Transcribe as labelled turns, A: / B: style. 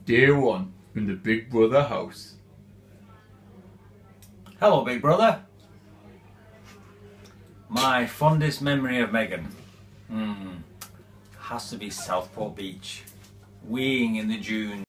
A: Day one in the Big Brother house.
B: Hello, Big Brother. My fondest memory of Megan has to be Southport Beach, weeing in the dunes.